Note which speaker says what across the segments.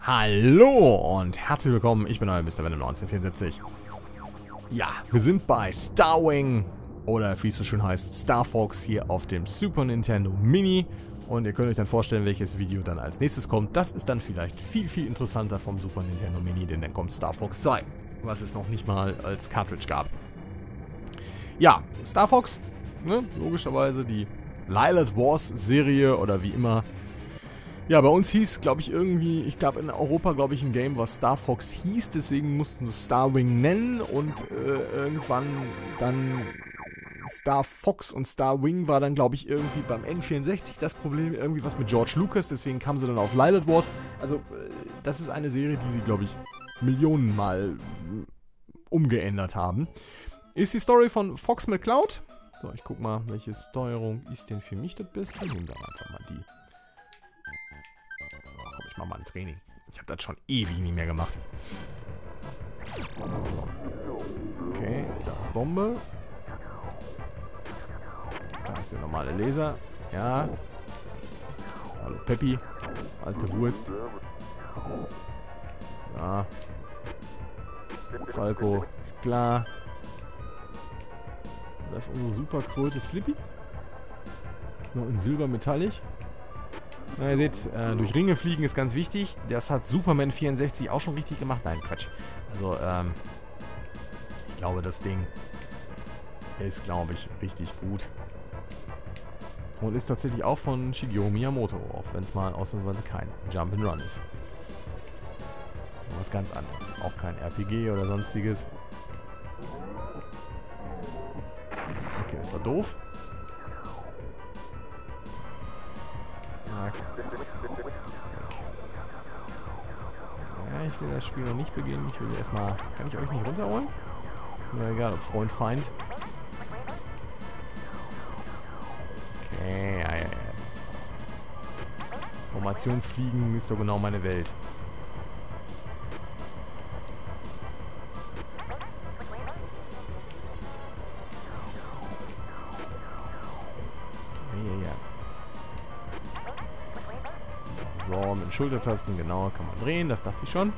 Speaker 1: Hallo und herzlich willkommen, ich bin euer Mr. Venom 1974. Ja, wir sind bei Starwing, oder wie es so schön heißt, Star Fox hier auf dem Super Nintendo Mini. Und ihr könnt euch dann vorstellen, welches Video dann als nächstes kommt. Das ist dann vielleicht viel, viel interessanter vom Super Nintendo Mini, denn dann kommt Star Fox 2, was es noch nicht mal als Cartridge gab. Ja, Star Fox, ne, logischerweise die Lylat Wars Serie oder wie immer. Ja, bei uns hieß, glaube ich, irgendwie, ich glaube in Europa, glaube ich, ein Game, was Star Fox hieß, deswegen mussten sie Starwing nennen und irgendwann dann Star Fox und Starwing war dann, glaube ich, irgendwie beim N64 das Problem, irgendwie was mit George Lucas, deswegen kamen sie dann auf Lylat Wars. Also, das ist eine Serie, die sie, glaube ich, Millionenmal umgeändert haben. Ist die Story von Fox McCloud. So, ich guck mal, welche Steuerung ist denn für mich das Beste? Nehmen wir einfach mal die. Ich mach mal ein Training. Ich habe das schon ewig nicht mehr gemacht. Okay, da ist Bombe. Da ist der normale Laser. Ja. Hallo Peppi. Alte Wurst. Ja. Falco ist klar. Das ist unsere Superkröte Slippy. Ist noch in Silber metallic. Na, ihr seht, durch Ringe fliegen ist ganz wichtig. Das hat Superman 64 auch schon richtig gemacht. Nein, Quatsch. Also, ich glaube, das Ding ist, glaube ich, richtig gut. Und ist tatsächlich auch von Shigeru Miyamoto, auch wenn es mal ausnahmsweise kein Jump'n'Run ist. Was ganz anderes. Auch kein RPG oder sonstiges. Okay, das war doof. Okay. Ja, ich will das Spiel noch nicht beginnen. Ich will erstmal... Kann ich euch nicht runterholen? Ist mir egal, ob Freund, Feind. Okay, ja. Formationsfliegen ist so genau meine Welt. Ja. So, mit den Schultertasten, genau, kann man drehen, das dachte ich schon.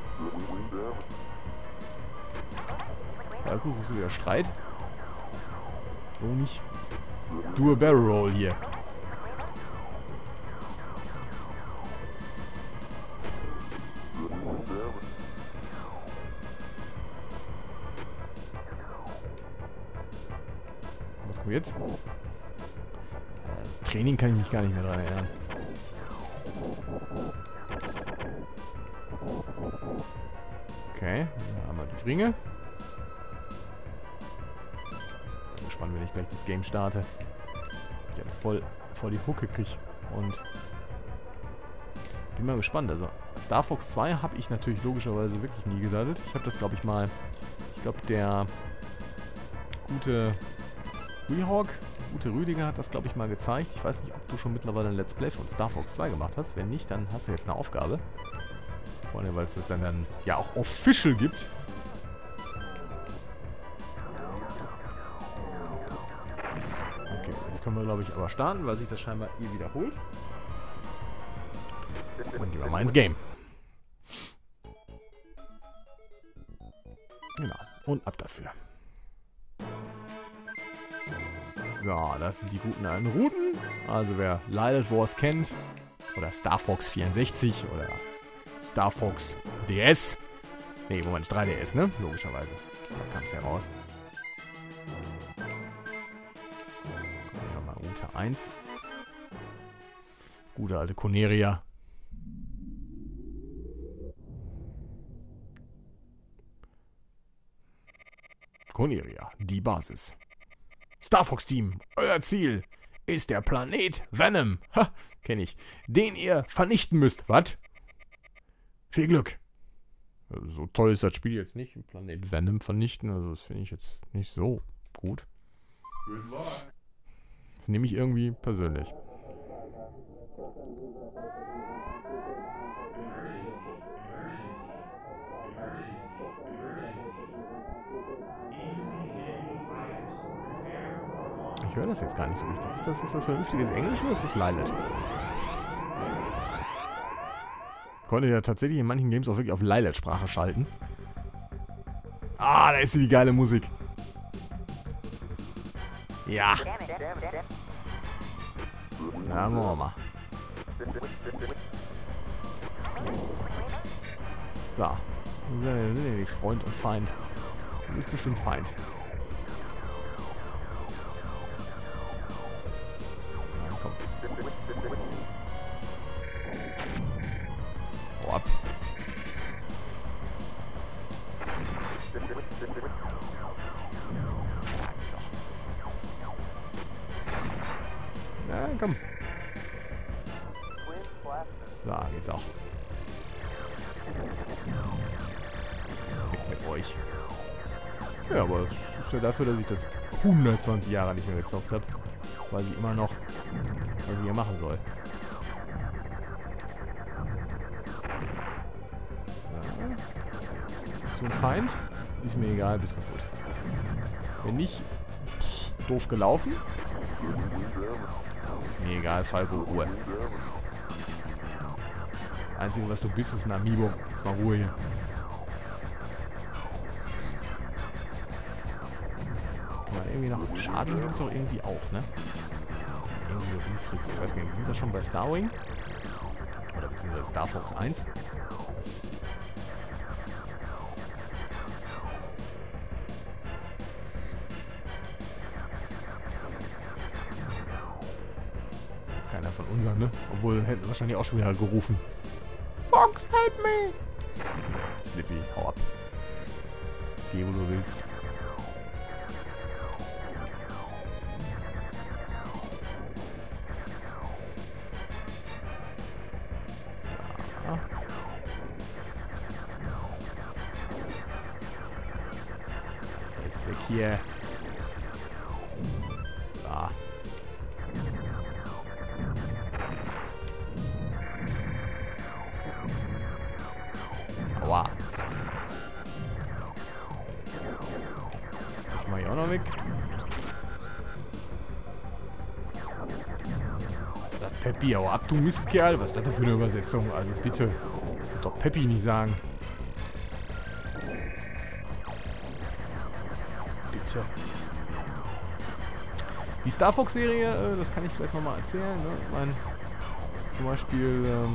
Speaker 1: Falco, siehst du wieder Streit? So nicht. Do a Barrel Roll hier. Was kommt jetzt? Das Training kann ich mich gar nicht mehr dran erinnern. Okay, einmal durch Ringe. Bin gespannt, wenn ich gleich das Game starte. Ich dann voll die Hucke kriege. Und bin mal gespannt. Also Star Fox 2 habe ich natürlich logischerweise wirklich nie gedatet. Ich habe das, glaube ich, mal... Ich glaube, der gute Rüdiger hat das, glaube ich, mal gezeigt. Ich weiß nicht, ob du schon mittlerweile ein Let's Play von Star Fox 2 gemacht hast. Wenn nicht, dann hast du jetzt eine Aufgabe. Vor allem, weil es das dann ja auch official gibt. Okay, jetzt können wir, glaube ich, aber starten, weil sich das scheinbar wiederholt. Dann gehen wir mal ins Game. Genau, und ab dafür. So, das sind die guten alten Routen. Also wer Lylat Wars kennt, oder Star Fox 64, oder Star Fox DS. Ne, Moment, 3DS, ne? Logischerweise. Da kam es ja raus. Gucken wir mal Route 1. Gute alte Corneria. Corneria, die Basis. Star Fox Team, euer Ziel ist der Planet Venom. Ha, kenn ich. Den ihr vernichten müsst. Was? Viel Glück. So toll ist das Spiel jetzt nicht. Planet Venom vernichten, also das finde ich jetzt nicht so gut. Das nehme ich irgendwie persönlich. Ich höre das jetzt gar nicht so richtig. Ist das vernünftiges Englisch oder ist das Lylat? Konnte ja tatsächlich in manchen Games auch wirklich auf Leilert-Sprache schalten. Ah, da ist die geile Musik. Ja. Na, machen wir mal. So. Sind ja nicht Freund und Feind. Du bist bestimmt Feind. Na, komm. Hau ab. Ja, geht doch. Na, komm. So, geht doch. Weg mit euch. Ja, aber es ist ja dafür, dass ich das 120 Jahre nicht mehr gezockt habe. Weiß ich immer noch, was ich hier machen soll. So. Bist du ein Feind? Ist mir egal, bist kaputt. Wenn nicht, doof gelaufen. Ist mir egal, Falco, Ruhe. Das Einzige, was du bist, ist ein Amiibo. Jetzt mal Ruhe hier. Kann man irgendwie noch... Schaden nimmt doch irgendwie auch, ne? Irgendwie rumtrickst. Ich weiß gar nicht, sind das schon bei Starwing? Oder beziehungsweise Star Fox 1? Jetzt keiner von unseren, ne? Obwohl, hätten sie wahrscheinlich auch schon wieder gerufen. Fox, help me! Slippy, hau ab. Geh, wo du willst. So. Jetzt weg hier. So. Aua. Ich mach hier auch noch weg. Sagt Peppi, hau ab, du Mistkerl. Was ist das denn für eine Übersetzung? Also bitte. Ich würde doch Peppi nicht sagen. Bitte. Die Star Fox-Serie, das kann ich vielleicht nochmal erzählen. Ne? Ich meine, zum Beispiel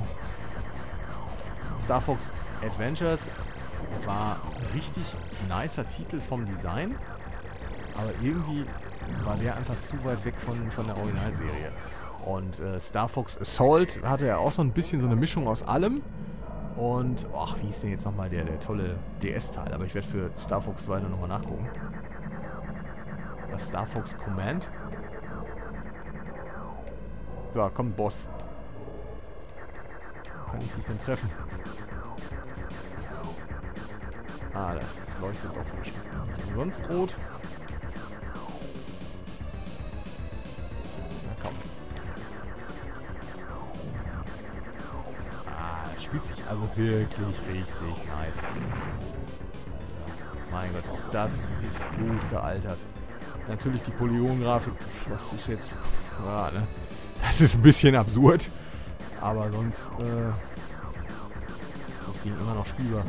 Speaker 1: Star Fox Adventures war ein richtig nicer Titel vom Design, aber irgendwie war der einfach zu weit weg von der Originalserie. Und Star Fox Assault hatte ja auch so ein bisschen so eine Mischung aus allem. Und, ach, wie ist denn jetzt nochmal der tolle DS-Teil? Aber ich werde für Star Fox 2 nochmal nachgucken. Was Star Fox Command? So, komm, Boss. Wo kann ich dich denn treffen? Ah, das leuchtet doch nicht. Sonst rot. Na komm. Ah, das spielt sich also wirklich richtig nice. Mein Gott, auch das ist gut gealtert. Natürlich die Polygon-Grafik, das ist jetzt... Ja, ne? Das ist ein bisschen absurd. Aber sonst ist das Ding immer noch spielbar.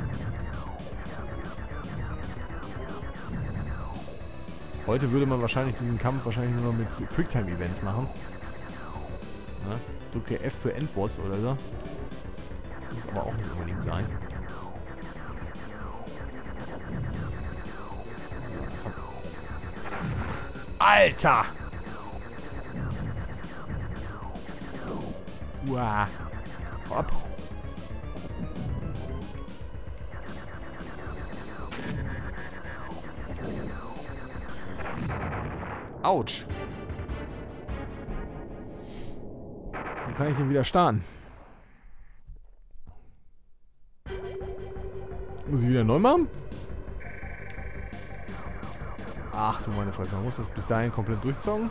Speaker 1: Heute würde man wahrscheinlich diesen Kampf nur noch mit Quicktime-Events machen. Ne? Drücke F für Endboss oder so. Das muss aber auch nicht unbedingt sein. Alter! Uah. Hopp. Autsch. Wie kann ich den widerstehen? Muss ich wieder neu machen? Ach du meine Fresse, man muss das bis dahin komplett durchzocken.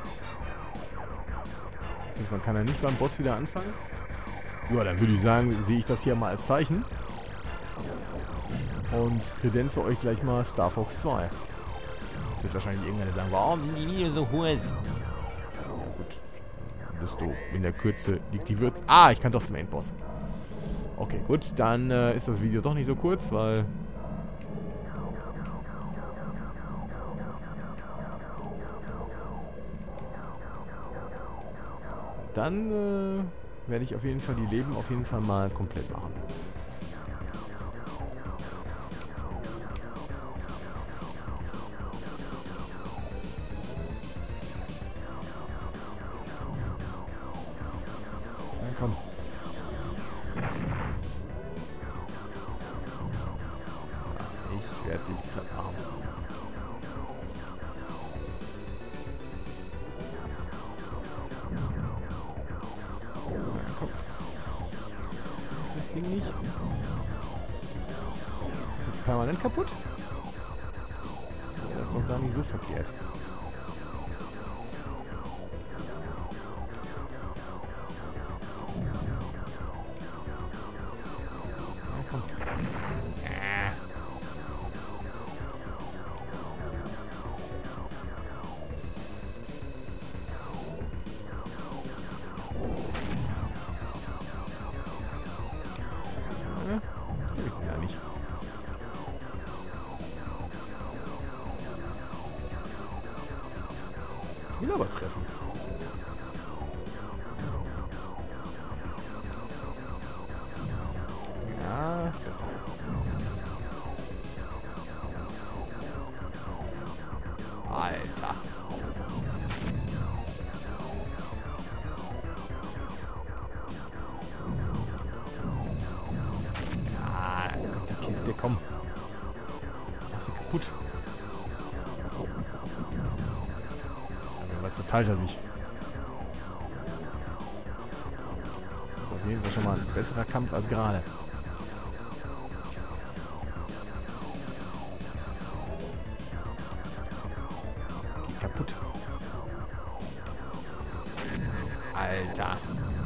Speaker 1: Das heißt, man kann ja nicht beim Boss wieder anfangen. Ja, dann würde ich sagen, sehe ich das hier mal als Zeichen. Und kredenze euch gleich mal Star Fox 2. Jetzt wird wahrscheinlich irgendeiner sagen, warum sind die Videos so hoch? Ja, gut. Bist du in der Kürze liegt die Würze. Ah, ich kann doch zum Endboss. Okay, gut, dann ist das Video doch nicht so kurz, weil... Dann werde ich auf jeden Fall die Leben auf jeden Fall mal komplett machen. Na komm. Ich werde dich platt machen. Das Ding nicht. Ist das jetzt permanent kaputt? Ja, das ist doch gar nicht so verkehrt. Ja, komm. Ich den ja nicht. Will aber treffen. Ja, besser. Alter. Kiste, komm. Mach sie kaputt. Aber jetzt verteilt er sich. Das ist auf jeden Fall schon mal ein besserer Kampf als gerade. Geht kaputt. Alter.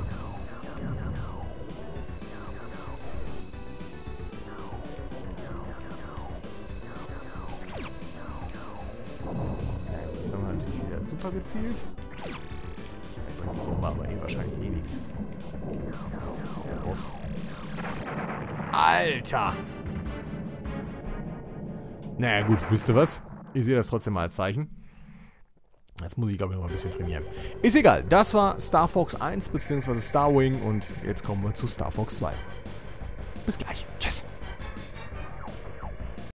Speaker 1: Super gezielt. Ich bringe die Bombe aber wahrscheinlich eh nichts. Das ist ja der Boss. Alter! Naja gut, wisst ihr was? Ich sehe das trotzdem mal als Zeichen. Jetzt muss ich glaube ich noch mal ein bisschen trainieren. Ist egal, das war Star Fox 1 bzw. Star Wing und jetzt kommen wir zu Star Fox 2. Bis gleich. Tschüss.